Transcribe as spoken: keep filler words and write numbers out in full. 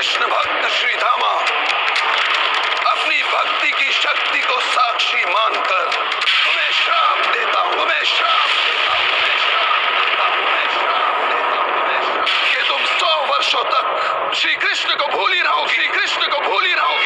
कृष्ण भक्त श्री धामा अपनी भक्ति की शक्ति को साक्षी मानकर तुम्हें श्राप देता हूं, तुम्हें श्राप देता हूं, तुम्हें श्राप देता हूं, तुम्हें श्राप देता हूं, तुम्हें श्राप कि तुम सौ वर्षों तक श्री कृष्ण को भूल ही रहोगे, श्री कृष्ण को भूल ही रहोगे।